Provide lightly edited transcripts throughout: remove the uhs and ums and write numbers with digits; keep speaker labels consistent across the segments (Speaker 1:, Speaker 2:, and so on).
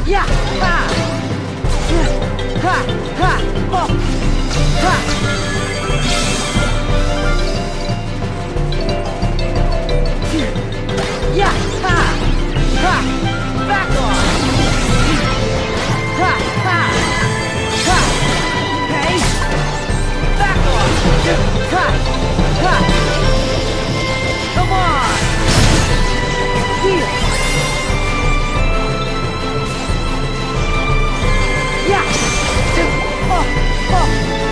Speaker 1: Yeah! Ha! Ha! Ha! Oh! Ha! Yeah! Ha! Ha! Back off! Ha! Ha! Ha! Hey! Back off! Ha! Ha! Come on! Here! Yeah! Oh! Oh!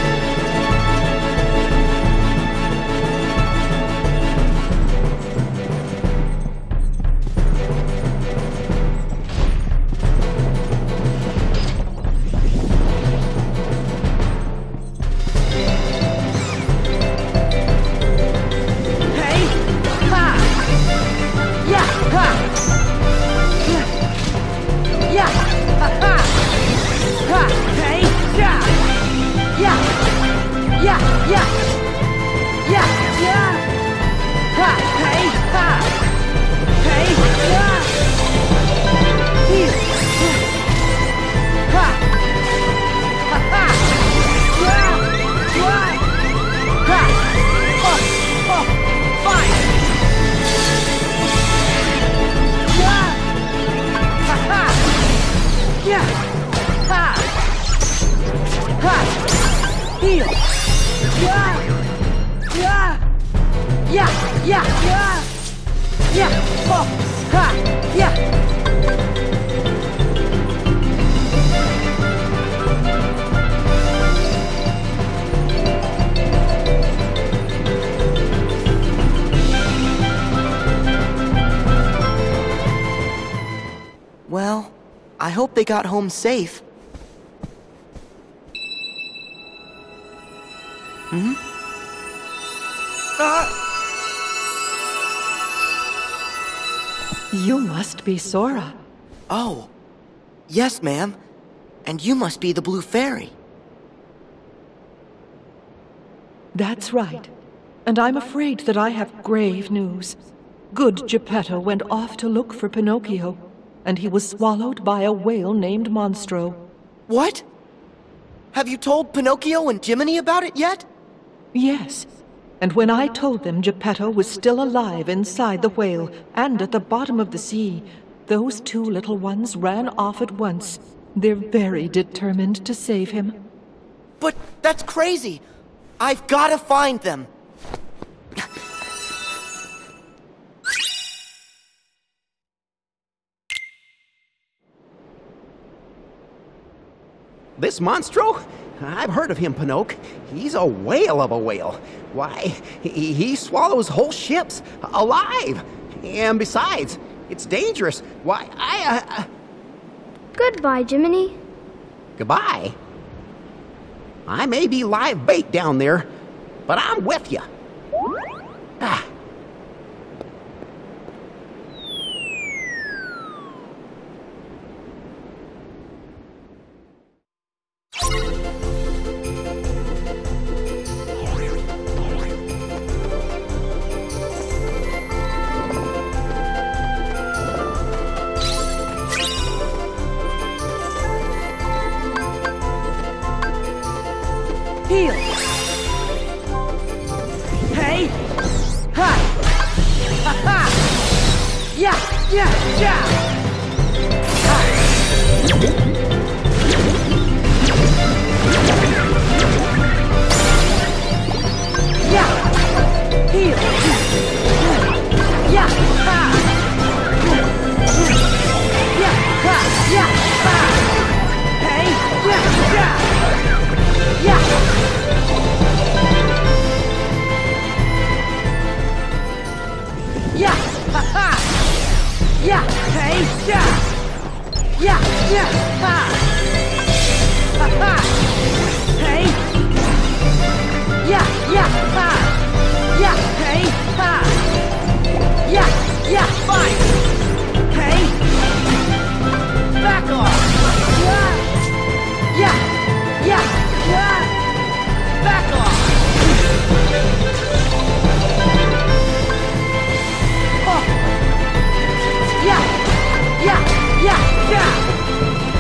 Speaker 1: Well, I hope they got home safe.
Speaker 2: You must be Sora.
Speaker 1: Oh, yes, ma'am. And you must be the Blue Fairy.
Speaker 2: That's right. And I'm afraid that I have grave news. Good Geppetto went off to look for Pinocchio, and he was swallowed by a whale named Monstro.
Speaker 1: What? Have you told Pinocchio and Jiminy about it yet?
Speaker 2: Yes. And when I told them Geppetto was still alive inside the whale and at the bottom of the sea, those two little ones ran off at once. They're very determined to save him.
Speaker 1: But that's crazy. I've got to find them.
Speaker 3: This Monstro? I've heard of him, Pinocchio. He's a whale of a whale. Why, he swallows whole ships alive. And besides, it's dangerous. Why,
Speaker 4: Goodbye, Jiminy.
Speaker 3: Goodbye. I may be live bait down there, but I'm with you. Ah.
Speaker 1: Heel! Hey! Ha! Ha ha! Yeah! Yeah! Yeah! Ha! Yeah! Heel! Yeah! Ha! Yeah! Ha! Yeah! Ha! Hey! Yeah! Yeah! Yeah! Yeah! Ha ha! Yeah! Hey! Yeah! Yeah! Yeah! Ha! Ha ha! Hey! Yeah! Yeah! Ha! Yeah! Hey! Ha! Yeah! Yeah! Fine! Hey! Back off! Yeah! Yeah! Yeah! Yeah! Back off! Oh! Yeah! Yeah! Yeah! Yeah!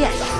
Speaker 1: Yes!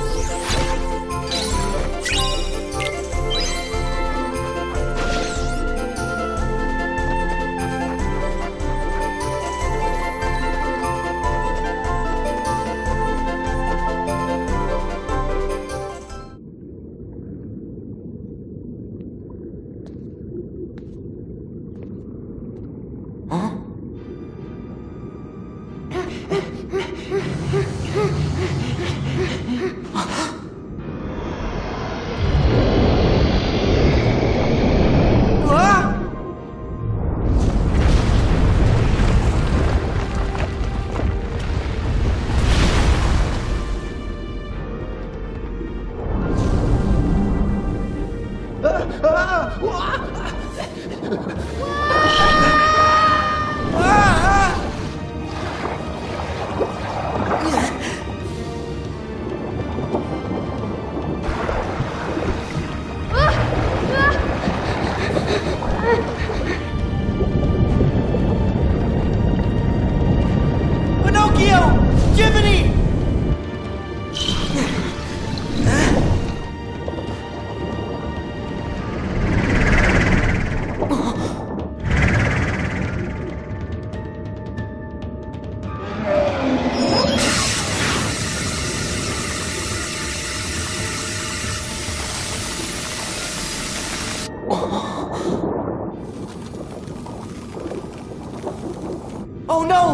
Speaker 1: Oh no!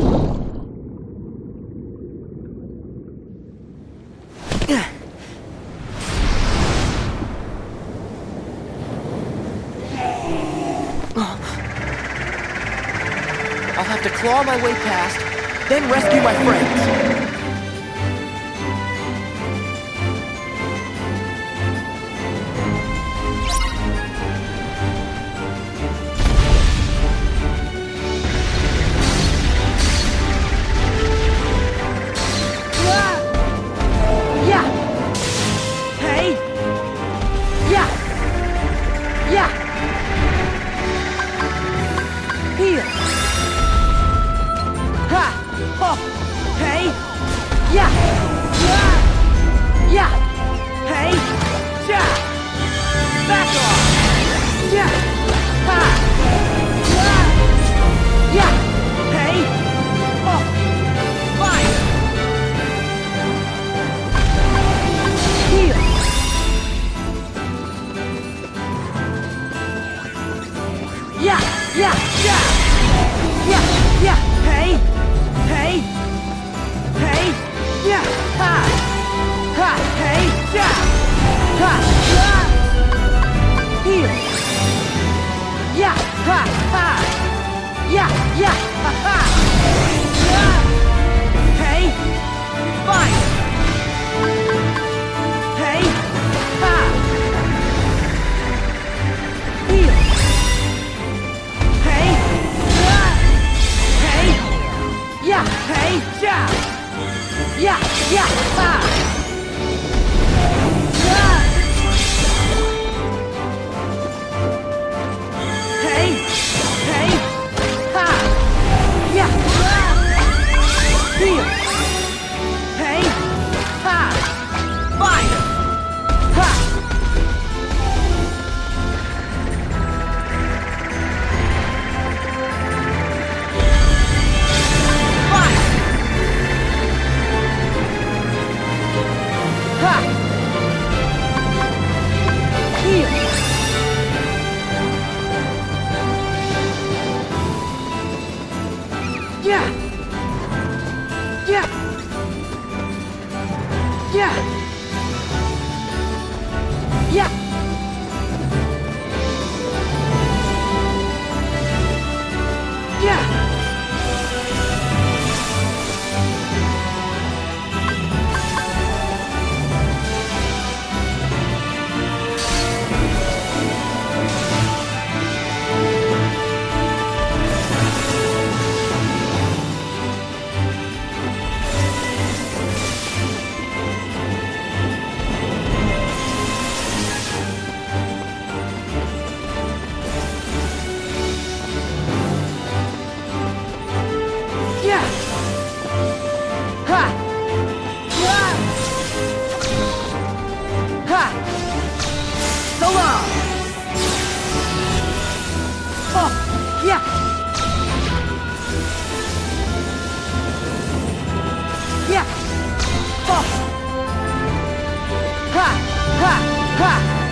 Speaker 1: I'll have to claw my way past, then rescue my friends.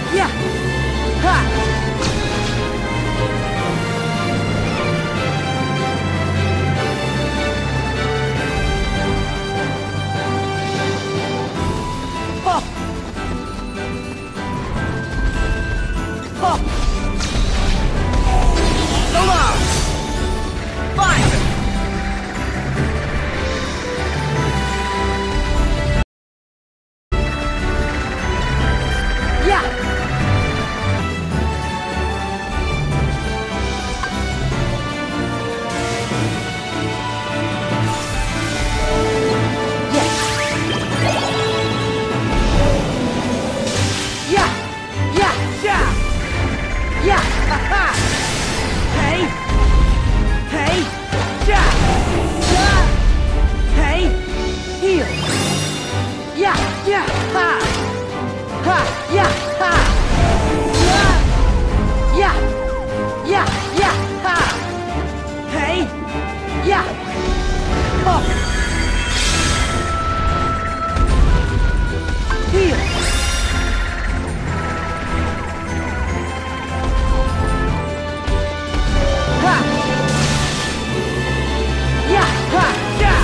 Speaker 2: Yeah! Ha! Oh! Oh! So long! Fire! Yeah! Yeah! Yeah! Yeah! Yeah! Ha-ha! Hey! Hey! Yeah! Yeah! Hey! Heal! Yeah! Yeah! Ha! Ha! Yeah! Ha! Yeah! Yeah! Yeah! Yeah! Ha! Hey! Yeah! Oh! Heal! Ha! Yeah! Ha! Yeah!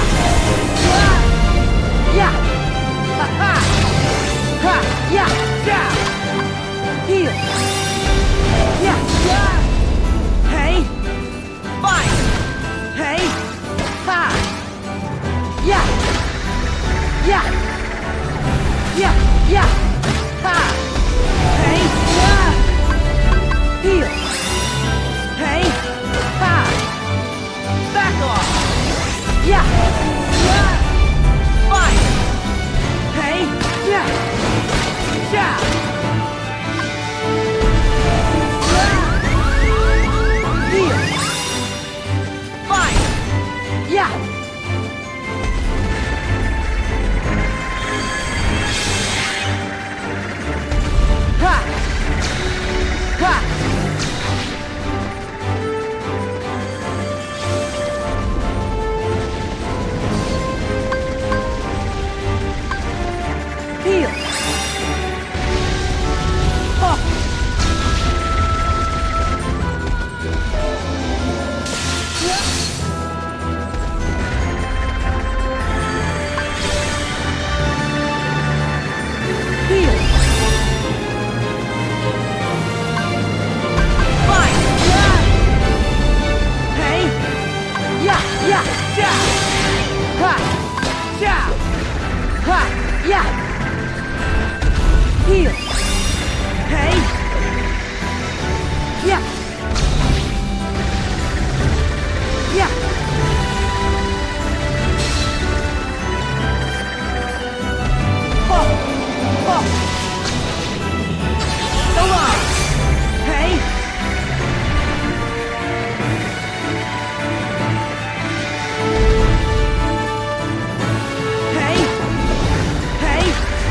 Speaker 2: Yeah! Ha! Ha! Ha! Yeah! Yeah! Heal! Yeah! Yeah! Hey! Fire! Hey! Ha! Yeah! Yeah! Yeah! Yeah! Ha! Hey! Yeah! Heal! Hey! Ha! Back off! Yeah! Yeah! Fire! Hey! Yeah! Yeah! Heal! Fire! Yeah! Ha! Ha! Heal! Oh! Heal! Fire! Yeah! Hey! Yeah! Yeah! Yeah! Ha! Yeah! Ha! Yeah! Heal! Hey! Yeah! Yeah! Oh! Oh! So long! Hey! Hey! Hey!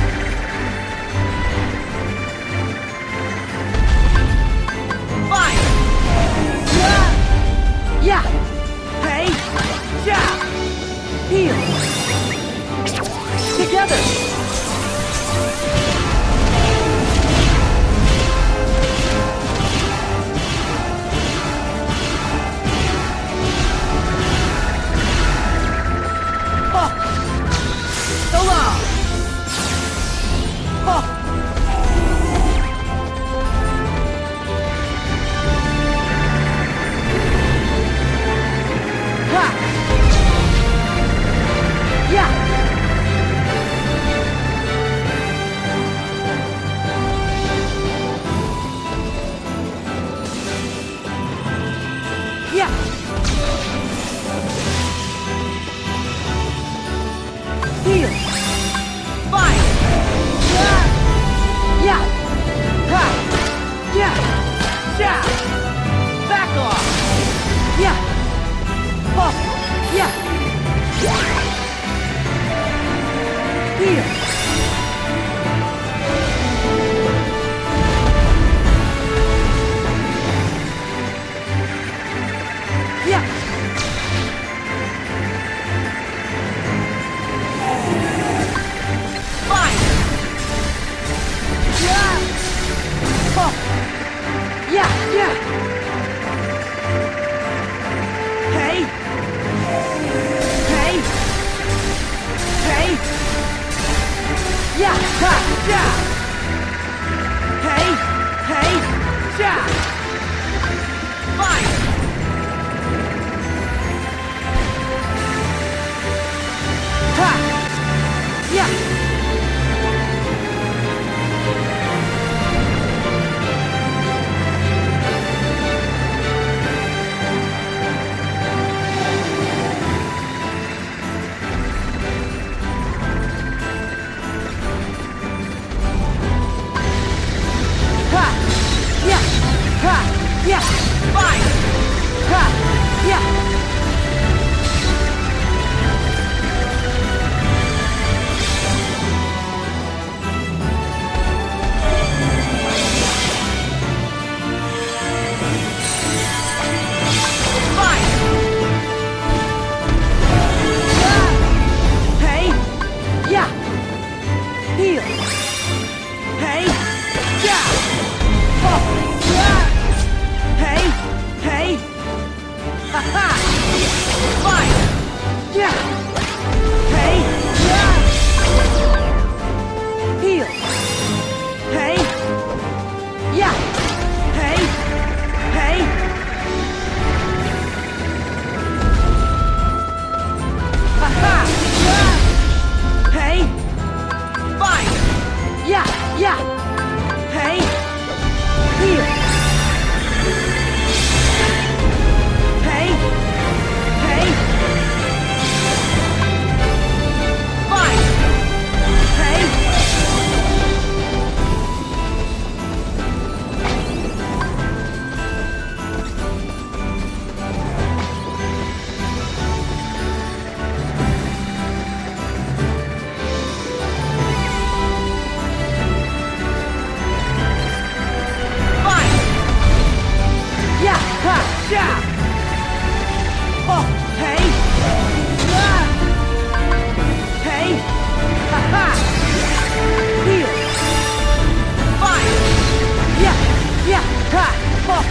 Speaker 2: Fire! Yeah! Yeah! Hey! Yeah! Heal! Together! Oh! So long! Oh! Ha! Yeah! Yeah! Heal! Fire! Yeah! Yeah! Ha! Yeah! Yeah! Back off! Yeah! Oh! Yeah! Heal! Yeah! Fire! Yeah!
Speaker 3: Ha! Yeah! Hey! Hey! Yeah! Fire! Ha! Yeah! Yeah! Fire! Ha! Yeah! Fire! Hey! Yeah! Heal! Hey! Yeah! Oh! Yeah! Hey! Hey! Ha-ha! Fire! Yeah! Hey! Yeah! Heal! Hey! Yeah! Hey! Hey! Ha-ha! Yeah! Hey! Fire! Yeah! Yeah! Hey! Heal! Hey! Hey! Fire! Hey! Fire! Yeah! Ha! Yeah! Oh! Hey! Ah! Hey! Ha-ha! Heal! Fire! Yeah! Yeah! Ha! Oh!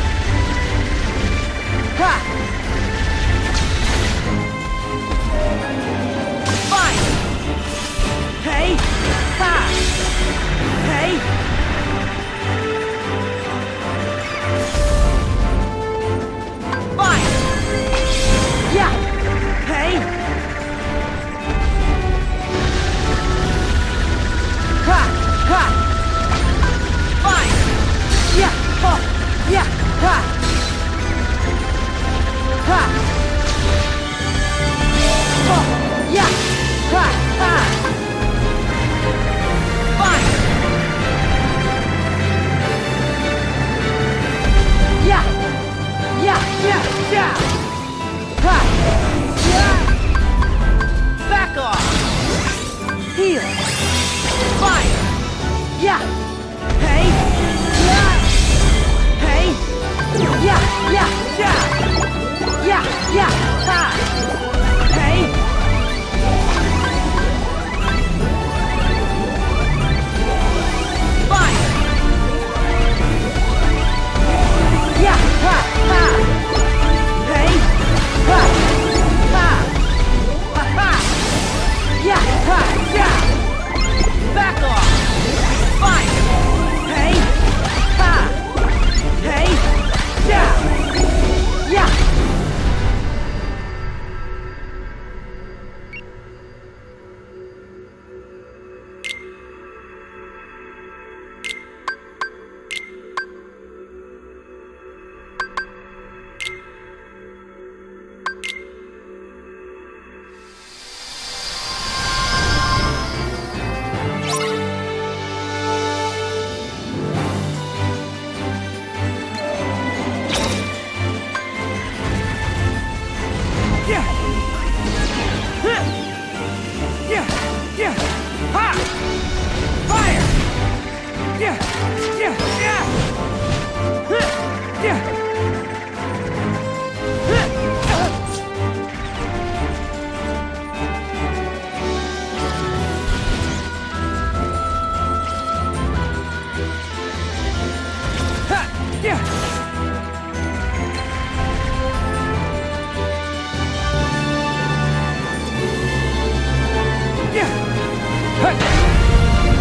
Speaker 3: Ha! Fire! Hey! Ha! Hey! Fire! Yeah! Hey! Ha! Ha! Fire! Yeah! Oh! Yeah! Ha! Ha! Oh! Yeah! Ha! Ha! Fire! Yeah! Yeah! Yeah! Yeah! Ha! Yeah! Back off! Heal! Fire! Yeah! Hey! Yeah! Hey! Yeah! Yeah! Yeah! Yeah! Yeah! Ha! Hey! Fire! Yeah! Ha! Ha! Hey! Ha! Ha! Ha! Ha! Yeah! Ha! Yeah! Back off! Fire! Hey! Ha! Hey! Yeah! Yeah! Yeah! Huh! Yeah! Yeah! Ha! Fire! Yeah! Yeah! Yeah! Huh! Yeah! Huh! Ha! Yeah! Yeah! Huh!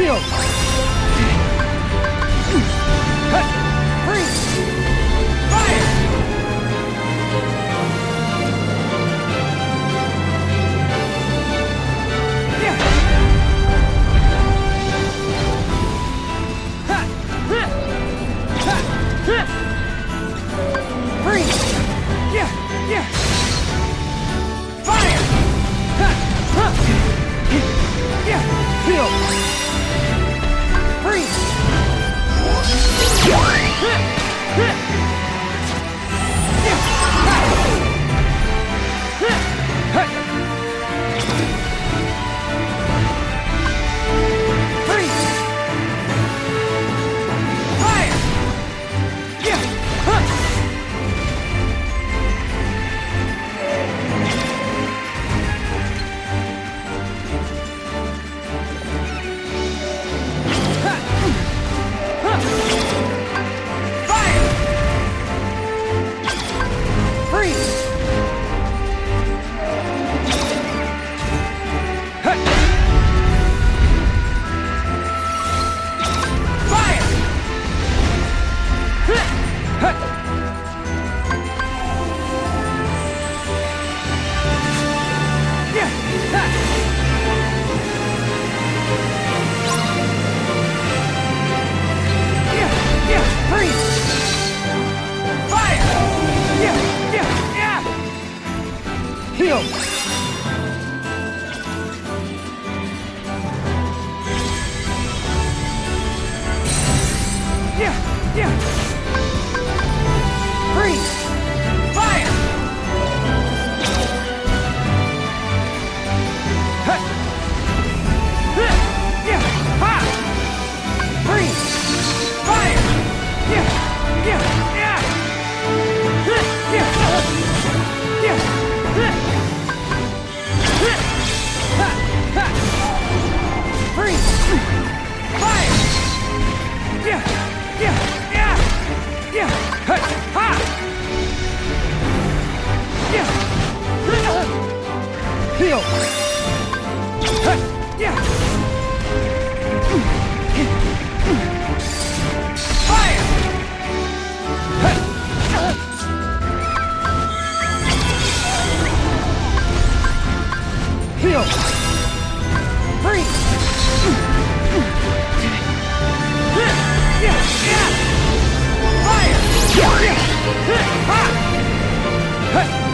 Speaker 3: Heal! Freeze! Fire! Freeze! Yeah! Fire! Yeah! Heal! Freeze! Heal! Yeah! Freeze! Fire! Yeah! Ha! Freeze! Fire! Yeah! Freeze! Fire! Yeah! Ha! Yeah! Heal! Yeah! Fire! Heal! Freeze! Yeah! Fire! Ha!